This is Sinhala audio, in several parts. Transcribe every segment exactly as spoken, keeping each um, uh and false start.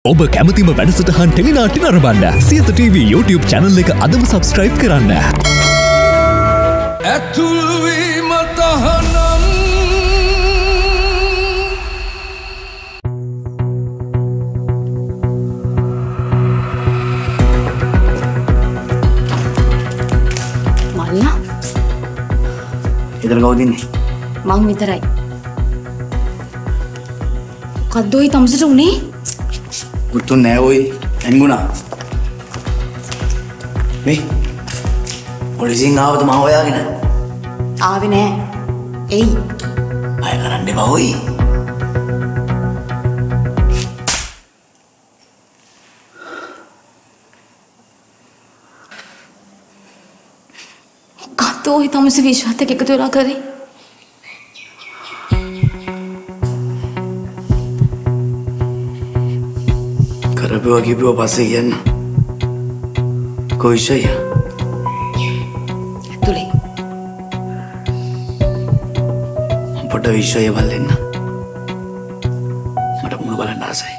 ඔබ කැමතිම වැඩසටහන් ටෙලිනාට්‍ය නරඹන්න සියත ටීවී YouTube channel එක අදම subscribe කරන්න. ඇතුල් වීම තහනම් මල්ලා එතන කවුද ඉන්නේ? මං විතරයි. කද්දෝයි තමසට උනේ? පුතුන් නෑ ඔයි එන්ගුණා මේ පොලිසියෙන් ආවද මම හොයාගෙන ආවේ නෑ. එයි. අය කරන්න එපා ඔයි. කද්දෝයි තමස විශ්වාසත් එක්ක එකතු වෙලා කරේ. කරපුවා කිව්වා පස්සේ කියන්න. කොයිෂය? ඇතුලේ. පොඩ විශ්වය බලන්න. මට මුණ බලන්න ආසයි.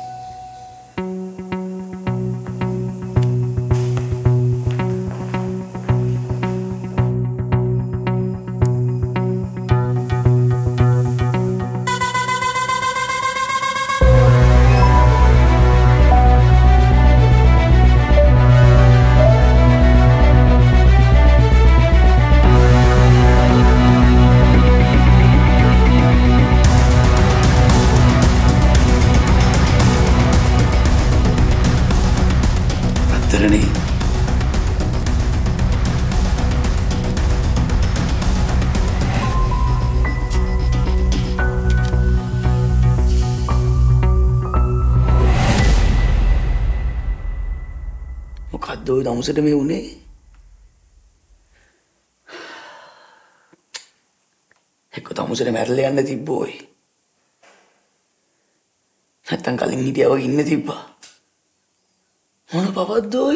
Terani. මොකද්ද ඔය දවසට මේ උනේ? එක්ක දවසට මැරලා යන්න තිබ්බෝයි. නැත්තම් කලින් හිටියා වගේ ඉන්න තිබ්බා. මොන පවද්ද ඔයි?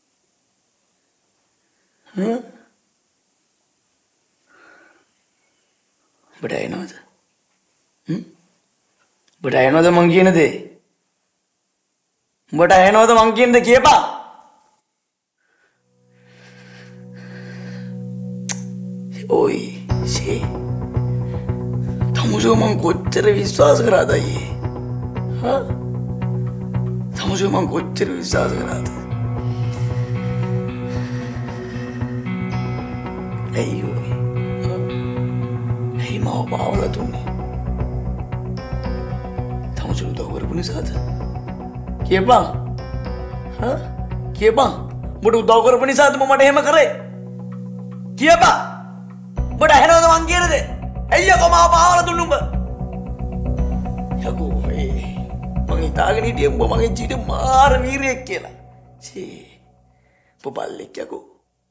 හ්ම්? ඔබට ඇහෙනවද? හ්ම්? ඔබට ඇහෙනවද මං කියන දේ? ඔබට ඇහෙනවද මං කියන දේ කියපන්? ඔයි ෂේ. තමුසෝ මං කොච්චර විශ්වාස කරාද අයියේ? හා? තමුසෝ මං කොච්චර විශ්වාස කරාද? ඇයි ඔයි? ඇයි මාව පාවලා තුන්නේ? තමුසෝ උදව් කරපු නිසාද? කියපන්. හා? කියපන්. උඹට උදව් කරපු නිසාද මට එහෙම කරේ? කියපන්. උඹට ඇහෙනවද මං කියන දේ? ඇයි යකෝ මාව පාවලා දුන්නු උඹ? යකෝ ඒ මං හිතාගෙන හිටියේ උඹ මගේ ජීවිතේ මාර වීරයෙක් කියලා. ෂී. උඹ බල්ලෙක් යකෝ.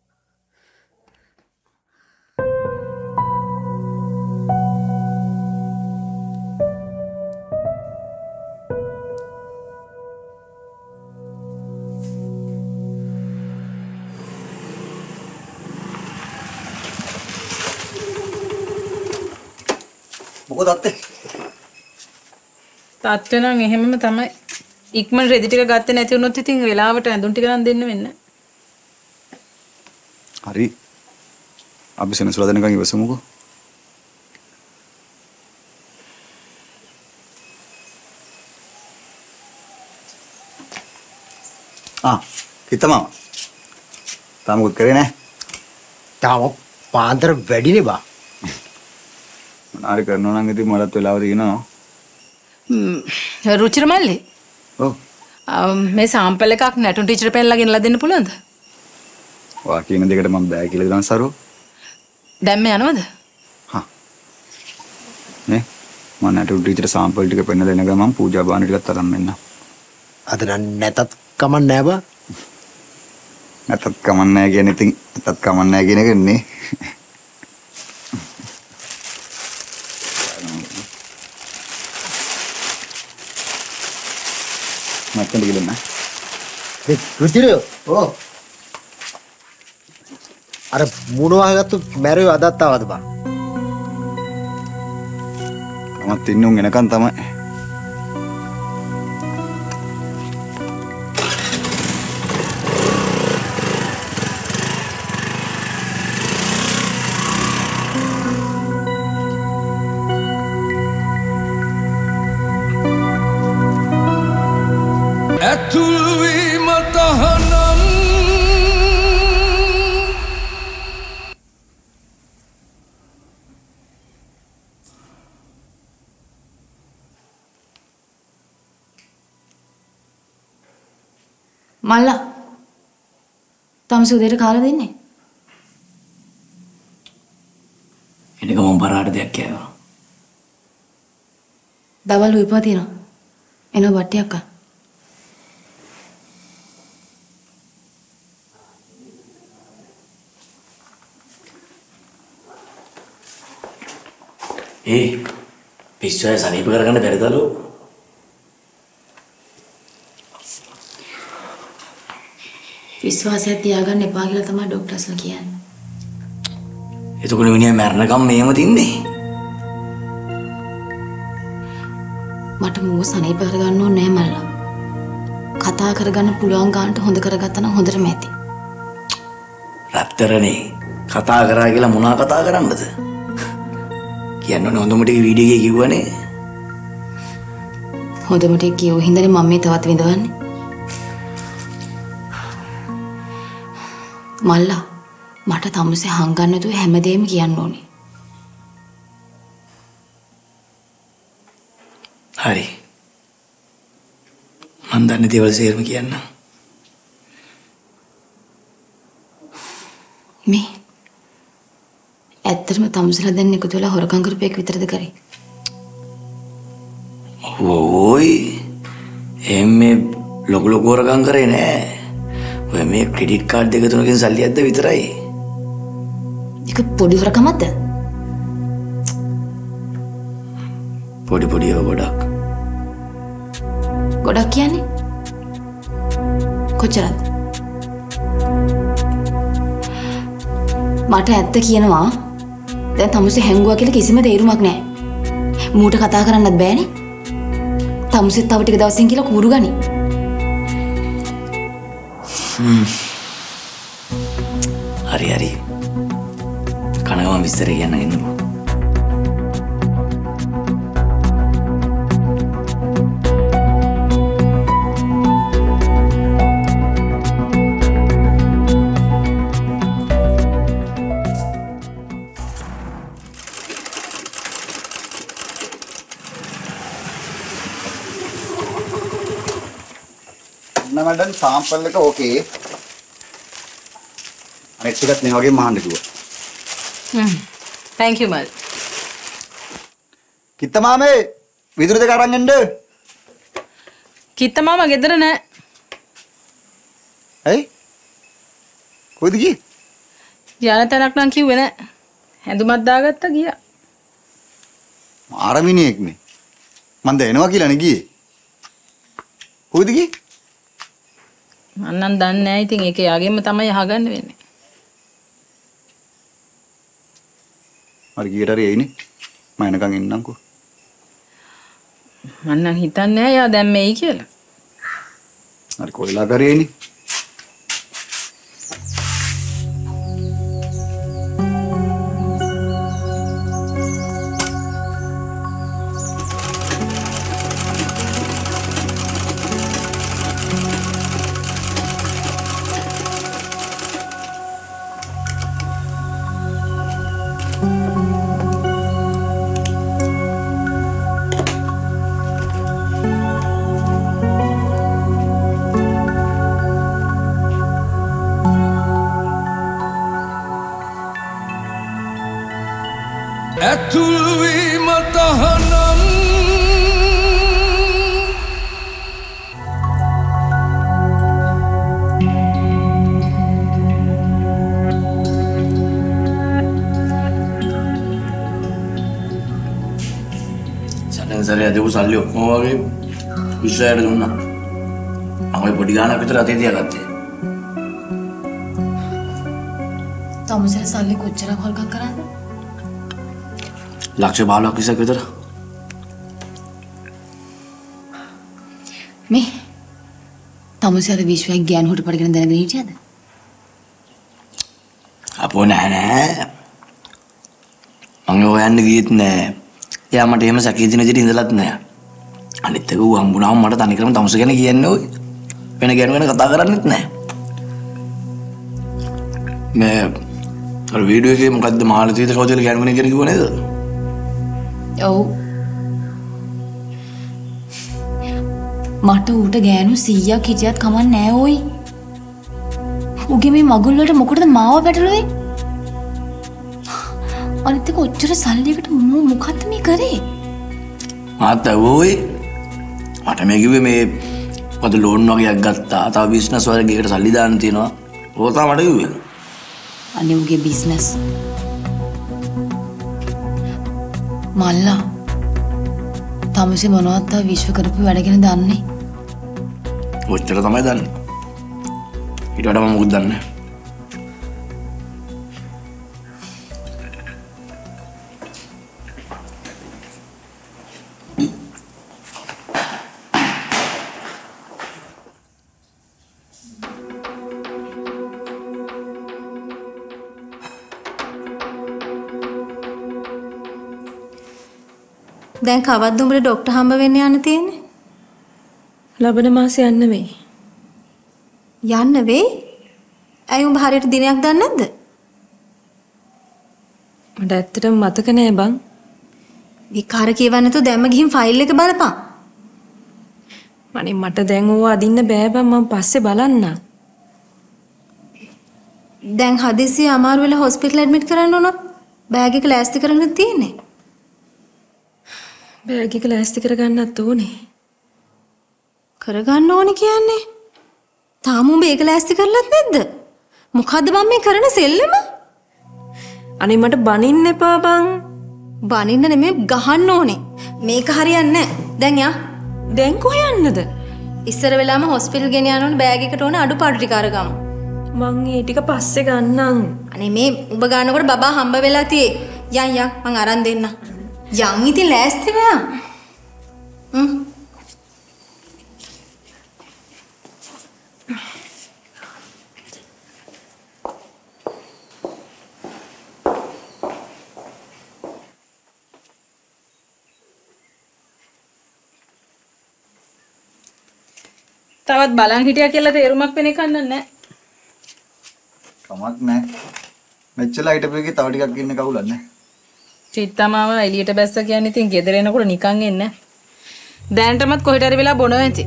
මොකද අත්තේ? තාත්තේ නම් එහෙමම තමයි. ඉක්මන රෙදි ටික ගත්තේ නැති වුණොත් ඉතින් වෙලාවට ඇඳුම් ටික නම් දෙන්න වෙන්නේ. හරි. අපි සෙනසුරාදා දෙනකන් ඉවසමුකෝ. ආ, කිතමම. තාම මොකද කරේ නැහැ? තාම පාන්දර වැඩිනේ බා. මොනාරි කරනවා නම් ඉතින් මටත් වෙලාව තියෙනවා. රුචිර මල්ලි. ඔව්. මේ සාම්පල් එකක් නැටුම් ටීචර් පෙන්ලා ගෙනලා දෙන්න පුළුවන්ද? ඔයා කියන දෙකට මම බෑ කියලා දන්නවා සරෝ. දැන් මේ යනවද? හා. නේ මම නැටුම් ටීචර් සාම්පල් ටික පෙන්නලා දෙන ගමන් පූජා බාන ටිකත් අරන් මෙන්න. අද නම් නැතත් කමක් නෑ බා. නැතත් කමක් නෑ කියන්නේ ඉතින් නැතත් කමක් නෑ කියන එකනේ. මත්තන් ගිලන්න. ඒ රුචිරයෝ. ඔව්. අර මුණ වහගත්තු මැරයෝ අදත් ආවද බා? මමත් ඉන්නුන් එනකන් තමයි. ඇතුල් වීම තහනම් මල්ලා තමස උදේට කාලා දෙන්නේ එනක මම පරාට දෙයක් කෑවා. දවල් උයපා තියෙනවා එනවා බට්ටියක් අක්කා ඒ පිස්සුව සනීප කරගන්න බැරිදලු. විශ්වාසය තියාගන්න එපා කියලා තමයි ડોක්ටර්ස්ලා කියන්නේ. එතකොට මිනිහා මැරණකම් මේම තින්නේ. මට මූව සනීප කරගන්න ඕනේ නෑ මල්ලා. කතා කරගන්න පුළුවන් ගානට හොඳ කරගත්තා නම් හොඳටම ඇති. රත්තරනේ කතා කරා කියලා මොනවා කතා කරන්නද? කියන්නෝනේ හොඳම ටික වීඩියෝ එකේ කිව්වනේ. හොඳම ටික කියෝ හින්දානේ මම මේ තවත් විඳවන්නේ. මල්ලා මට තමුසේ හංගන්න නැතුව හැමදේම කියන්න ඕනේ. හරි. මන් දන්නේ දේවල් සේරම කියන්න. මේ ඇත්තටම තමුසලා දැන් එකතු වෙලා හොරකම් කරපේක විතරද කරේ? ඕයි එම්මේ ලොකු ලොකු හොරකම් කරේ නෑ. ඔය මේ ක්‍රෙඩිට් කාඩ් දෙක තුනකින් සල්ලි ඇද්ද විතරයි. ඒක පොඩි හොරකමක්ද? පොඩි පොඩි ඒවා ගොඩක්. ගොඩක් කියන්නේ? කොච්චරද? මට ඇත්ත කියනවා දැන් තමුසේ හැංගුවා කියලා කිසිම තේරුමක් නැහැ. මූට කතා කරන්නත් බෑනේ. තමුසෙත් තව ටික දවසින් කියලා කූරු ගනි. හරි හරි. කනගම විස්තර කියන්න එන්නකෝ. මඩන් සාම්පල් එක ඕකේ. අනිත් ටිකත් මේ වගේ මහන්න කිව්වා. හ්ම්. thank you මල්. කිත්ත මාමේ විදුරු දෙක අරන් එන්න. කිත්ත මාමා ගෙදර නෑ. ඇයි? කොහෙද ගියේ? යන තැනක් නම් කිව්වේ නෑ. හැඳුමක් දාගත්තා ගියා. ආරමිනියෙක් නේ. මන් දැනනවා කියලානේ ගියේ. කොහෙද ගියේ? මම නම් දන්නේ නැහැ. ඉතින් ඒක යාගෙම තමයි අහගන්න වෙන්නේ. හරි ගියට හරි එයිනේ. මම එනකන් එන්නම්කෝ. මම නම් හිතන්නේ නැහැ යා දැන් මේයි කියලා. හරි කොයිලා කරේ එයිනේ. ඇතුල් වීම තහනම් සැලෙන් සැලේ අදපු සල්ලි ඔක්කොම වගේ විශ්වයට දුන්නා. මම ඔය පොඩි ගානක් විතර අතේ තියාගත්තේ. තමුසේ සල්ලි කොච්චරක් හොල්කම් කරාද? ලක්ෂ පහළොවක් විසක් විතර. මේ තමුසේ අර විශ්වයක් ගෑනු හොට පඩගෙන දැනගෙන හිටියද? අපෝ නෑ නෑ. මම හොයන්න ගියෙත් නෑ. එයා මට එහෙම සැකී දින විදිහට ඉඳලත් නෑ. අනිත් එක ඌ හම්බුනාම මට තනිකරම තමුසේ ගැන කියන්නේ ඔය. වෙන ගෑනු ගැන කතා කරන්නෙත් නැහැ. මේ අර වීඩියෝ එකේ මොකද්ද මාළතීත කවුදල ගෑනු කෙනෙක් කියලා කිව්ව නේද? ඔව්. මට ඌට ගෑනු සීයක් හිටියත් කමක් නෑ ඕයි. උගේ මේ මගුල් වලට මොකටද මාව පැටළුවේ? අනිත් එක ඔච්චර සල්ලියකට මෝ මොකද්ද මේ කරේ? මාත් ඇවෝයි. මට මේ කිව්වේ මේ පොද ලෝන් වගේක් ගත්තා. තව බිස්නස් වලකට සල්ලි දාන්න තියෙනවා. ඕක තමයි මට කිව්වේ. අනේ උගේ බිස්නස්. මල්ලා. තමසේ මොනවත් තා විශ්ව කරපු වැඩ ගැන දන්නේ. ඔච්චර තමයි දන්නේ. ඊට වඩා මම මොකද දන්නේ? දැන් කවද්ද උඹට ડોක්ටර් හම්බ වෙන්න යන්න තියෙන්නේ? ලබන මාසේ යන්න වෙයි. යන්න වෙයි? ඇයි උඹ හරියට දිනයක් දන්නේ නැද්ද? මට ඇත්තටම මතක නෑ බං. විකාර කියවන්න නැතුව දැම්ම ගිහින් ෆයිල් එක බලපන්. අනේ මට දැන් ඕවා අදින්න බෑ බං මම පස්සේ බලන්න. දැන් හදිසියෙ අමාරු වෙලා හොස්පිටල් ඇඩ්මිට් කරන්න උනොත් බෑග් එක ලෑස්ති කරගෙන තියෙන්නේ. බෑග් එක ලෑස්ති කරගන්නත් ඕනේ. කරගන්න ඕනේ කියන්නේ? තාම උඹ ඒක ලෑස්ති කරලත් නැද්ද? මොකද්ද මම මේ කරන සෙල්ලම? අනේ මට බනින්න එපා බං. බනින්න නෙමෙයි ගහන්න ඕනේ. මේක හරියන්නේ නැහැ. දැන් යා. දැන් කොහෙ යන්නද? ඉස්සර වෙලාම හොස්පිටල් ගෙන යන්න ඕනේ බෑග් එකට ඕනේ අඩුපාඩු ටික අරගමු. මං ඒ ටික පස්සේ ගන්නම්. අනේ මේ උඹ ගන්නකොට බබා හම්බ වෙලා තියේ. යන් යන් මං අරන් දෙන්න. යන් ඉතින් ලෑස්ති වෙලා. හ්ම්. තවත් බලන් හිටියා කියලා තේරුමක් වෙන්නේ කන්න නැහැ. කමක් නැහැ. මෙච්චර හිටපු එකේ තව ටිකක් ඉන්න කවුලක් නැහැ. චිත්තමාව එළියට බැස්ස කියන්නේ ඉතින් ගෙදර එනකොට නිකන් එන්නේ නැහැ. දැනටමත් කොහෙට හරි වෙලා බොනවා ඇති.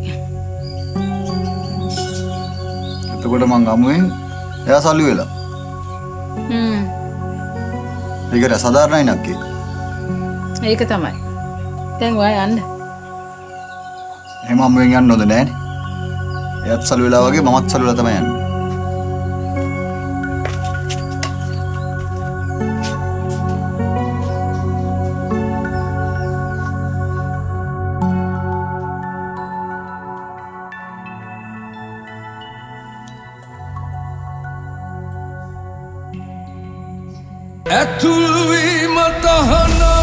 එතකොට මං ගමුවෙන් එයා සල්ලි වෙලා. හ්ම්. ඒක රසාදාරණයි නක්කේ. ඒක තමයි. දැන් ඔයා යන්න. එහෙම අම්මෙන් යන්න හොඳ නෑනේ. එයාත් සල්ලි වෙලා වගේ මමත් සල්ලි වෙලා තමයි යන්නේ. ඇතුල් වීම තහනම්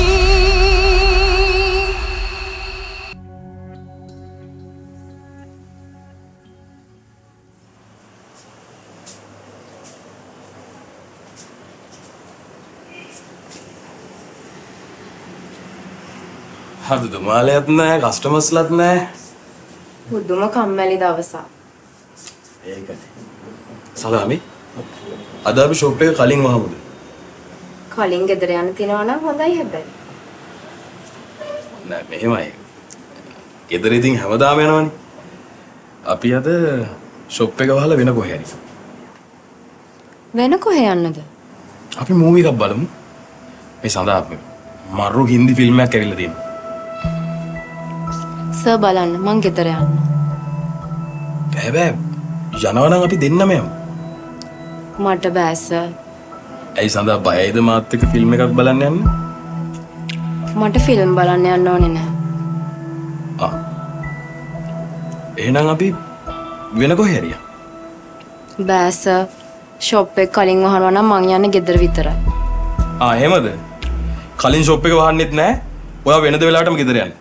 අද දුමාලයක් නැහැ කස්ටමර්ස්ලත් නැහැ. බුදුම කම්මැලි දවසක්. ඒකනේ. සලාමි. අද අපි ෂොප් එක කලින් වහමුද? කලින් ගෙදර යන්න තියනවා නම් හොඳයි හැබැයි. නෑ මෙහෙමයි. ගෙදර ඉතින් හැමදාම යනවනේ. අපි අද ෂොප් එක වහලා වෙන කොහේ හරි. වෙන කොහේ යන්නද? අපි මූවි එකක් බලමු. මේ සඳහා මරු හින්දි ෆිල්ම් එකක් ඇවිල්ලා තියෙනවා. සර් බලන්න මං ගෙදර යන්න. බෑ බෑ. යනවා නම් අපි දෙන්නම යමු. මට බෑ සර්. ඇයි සඳහා බයයිද මාත් එක්ක ෆිල්ම් එකක් බලන්න යන්න? මට ෆිල්ම් බලන්න යන්න ඕනේ නෑ. ආ. එහෙනම් අපි වෙන කොහේ හරි යමු. බෑ සර්. ෂොප් එක කලින් වහනවා නම් මං යන්නේ ගෙදර විතරයි. ආ එහෙමද? කලින් ෂොප් එක වහන්නෙත් නෑ. ඔයා වෙනද වෙලාවටම ගෙදර යන්න.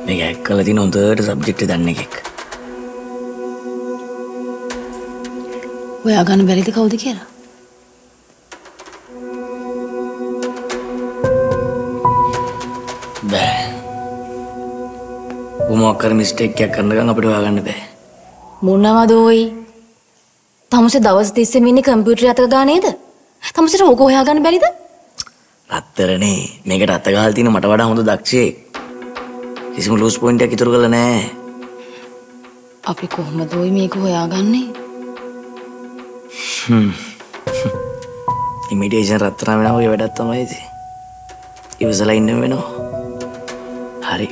මේක හැක් කරලා තියෙන හොඳට සබ්ජෙක්ට් එක දන්න එකෙක්. හොයාගන්න බැරිද කවුද කියලා? බෑ. මොකක් කර මිස්ටේක් එකක් කරන ගමන් අපිට හොයාගන්න බෑ. මොනවද ඔයි? තමුසේ දවස් තිස්සෙම ඉන්නේ කම්පියුටර් අතක ගා නේද? තමුසේට ඕක හොයාගන්න බැරිද? අත්තරනේ මේකට අත ගහලා තියෙන මට වඩා හොඳ දක්ෂයෙක්. කිසිම ලූස් පොයින්ට් එකක් ඉතුරු කරලා නැහැ. අපි කොහොමද ඔයි මේක හොයාගන්නේ? හ්ම්. ඉමිටේෂන් රත්තරන් වෙනවා ඔය වැඩක් තමයි ඉතින්. ඉවසලා ඉන්න වෙනවා. හරි.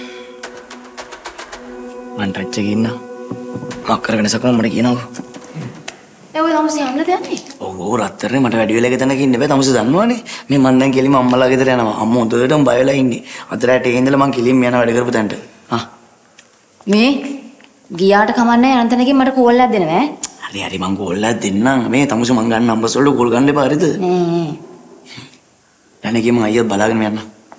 මං ටච් එකේ ඉන්නම්. මක් කරගෙන සකම මට කියනවා. ඒ ඔය තමුසේ යන්නද යන්නේ? ඔව් ඔව් රත්තරනේ මට වැඩි වෙලා ගෙතනක ඉන්න බෑ. තමුසේ දන්නවනේ. මේ මං දැන් කෙලිම අම්මලා ගෙදර යනවා. අම්ම හොඳටම බය වෙලා ඉන්නේ. අතරට ඒ ඉඳලා මං කෙලිම යන වැඩ කරපු තැනට. ආ. මේ ගියාට කමන්නේ අනන්ත තැනකින් මට කෝල් එකක් දෙනවා ඈ. හරි හරි මං කෝල් එකක් දෙන්නම්. මේ තමුසේ මං ගන්න නම්බර්ස් වලට කෝල් ගන්න එපා හරිද? නෑ. යන්නේ ගියම අයියා බලාගෙන යන්න.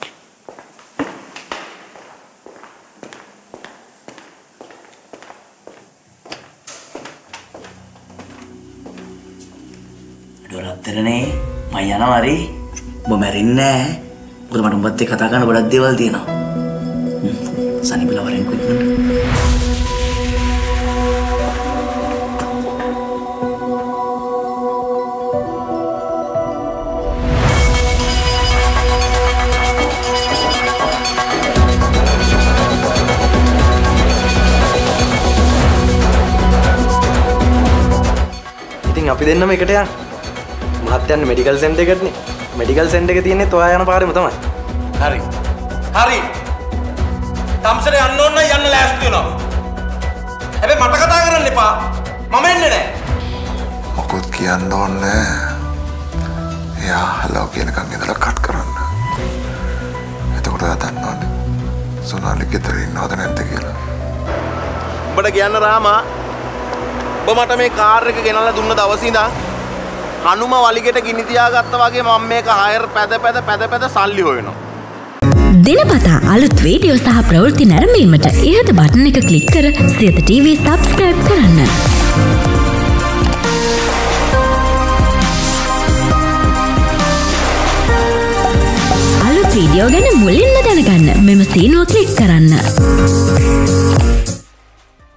රත්තරනේ මම යනවා හරි. ඔබ මැරෙන්නේ නැහැ. මොකද මට උඹත් එක්ක කතා කරන්න ගොඩක් දේවල් තියෙනවා. සනිපිලා වරෙන් කුයින්න. ඉතින් අපි දෙන්නම එකට යන්න. මහත් යන්නේ මෙඩිකල් සෙන්ටර් එකටනේ. මෙඩිකල් සෙන්ටර් එක තියෙන්නේ ඔයා යන පාරෙම තමයි. හරි. හරි. තම්සර යන්න ඕන නම් යන්න ලෑස්ති වෙනවා. හැබැයි මට කතා කරන්න එපා. මම එන්නේ නැහැ. මොකොත් කියන්න ඕනේ. එයා හලෝ කියනකම් ඉඳලා කට් කරන්න. එතකොට ඔයා දන්නවනේ. සෝනාලි ගෙදර ඉන්නවද නැද්ද කියලා. උඹට කියන්න රාමා. ඔබ මට මේ කාර් එක ගෙනල්ලා දුන්න දවසේ ඉඳන් හනුම වලිගෙට ගිනි තියාගත්තා වගේ මම මේක හයර් පැද පැද පැද පැද සල්ලි හොයනවා. දිනපතා අලුත් වීඩියෝ සහ ප්‍රවෘත්ති නැරඹීමට ඉහත බටන් එක ක්ලික් කර සියත ටීවී සබ්ස්ක්‍රයිබ් කරන්න. අලුත් වීඩියෝ ගැන මුලින්ම දැනගන්න මෙම සීනුව ක්ලික් කරන්න.